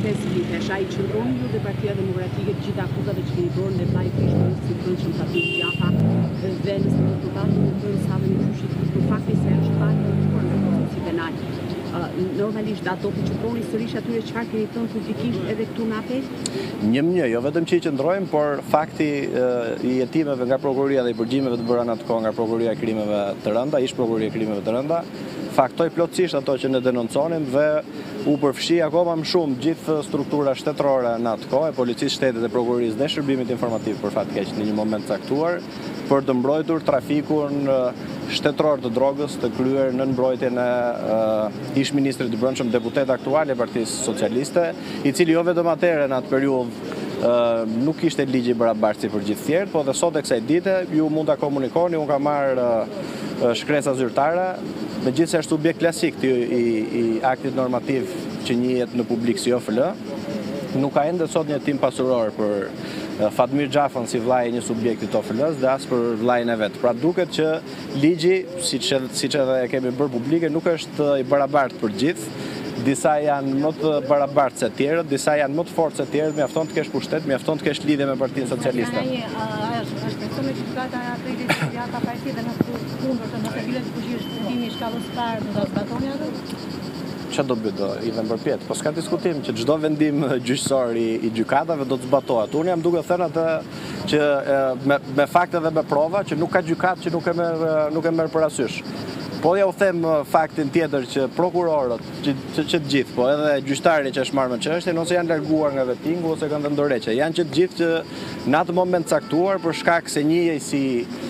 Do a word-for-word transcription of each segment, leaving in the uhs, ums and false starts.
pesë vitesh, ai qëndroni ju dhe Partia Demokratike të gjitha akuzave që keni bërë në vllai Krishterës si brendshëm Fatim Gjafa dhe në deputatët në bërë sa dhe në fushit të fakti se është parë në procesi penal. Normalisht ato të qëndroni sërish atyre çfarë keni thënë publikisht edhe këtu në apel? Një më një, jo vetëm që i qëndrojmë, por fakti i jetimeve nga prokuroria dhe i përgjimeve të bëra në atë kohë nga prokuroria e krimeve të rënda, ish prokuroria e krimeve të rënda, faktoj plotësisht ato që ne denonconim dhe u përfshi akoma më shumë gjithë struktura shtetërore në atë kohë, e policisë shtetit dhe prokurorisë dhe shërbimit informativ për fat keq në një moment caktuar, për të mbrojtur trafikun shtetëror të drogës të kryer në mbrojtjen e uh, ish ministrit të brendshëm deputet aktual e Partisë Socialiste, i cili jo vetëm atëherë në atë periudhë uh, nuk ishte ligji barabartë si për gjithë tjerët, po dhe sot e kësaj dite ju mund ta komunikoni, unë kam marrë uh, shkresa zyrtare, megjithëse është subjekt klasik i, i, i aktit normativ që njihet në publik si O F L, nuk ka ende sot një hetim pasuror për Fatmir Gjafën si vllai i një subjekti të O F L-s dhe as për vllain e vet. Pra duket që ligji, siç siç edhe e kemi bërë publike, nuk është i barabartë për gjithë. Disa janë më të barabartë se të tjerët, disa janë më të fortë se të tjerët, mjafton të kesh pushtet, mjafton të kesh lidhje me Partinë Socialiste. Është persona që gjykata atë ja ka parti dhe në kundër të nëse bile të fuqish fundimi i shkallës së parë, do ta zbatoni atë? Që do bëjë do i dhe mbërpjet? Po s'ka diskutim që çdo vendim gjyqësor i, i gjykatave do të zbatohet. Unë jam duke thënë atë që me, me fakte dhe me prova që nuk ka gjykat që nuk e merr nuk e merr parasysh. Po ja u them faktin tjetër që prokurorët, që, që, që të gjithë, po edhe gjyqtari që është marrë me çështjen, ose janë larguar nga vettingu ose kanë dhënë dorëheqje. Janë që të gjithë që në atë moment caktuar për shkak se njihej si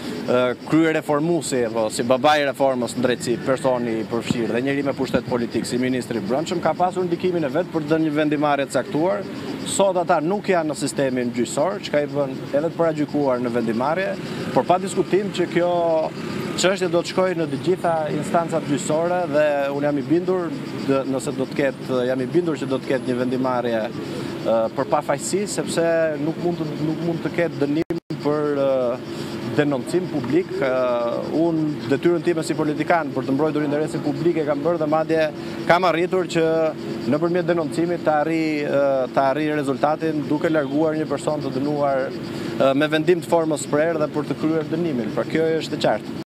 krye reformuesi apo si babai i reformës në drejtësi, personi i përfshirë dhe njëri me pushtet politik si ministri i brendshëm ka pasur ndikimin e vet për të dhënë një vendimarrje të caktuar. Sot ata nuk janë në sistemin gjyqësor, çka i bën edhe të paragjykuar në vendimarrje, por pa diskutim që kjo çështje do të shkojë në të gjitha instancat gjyqësore dhe unë jam i bindur dhe nëse do të ketë jam i bindur që do të ketë një vendimarrje uh, për pafajësi, sepse nuk mund të nuk mund të ketë dënim për uh, denoncim publik. Uh, unë detyrën time si politikan për të mbrojtur interesin publik e kam bërë dhe madje kam arritur që nëpërmjet denoncimit të arrijë uh, të arrijë rezultatin duke larguar një person të dënuar uh, me vendim të formës prerë dhe për të kryer dënimin. Pra kjo është e qartë.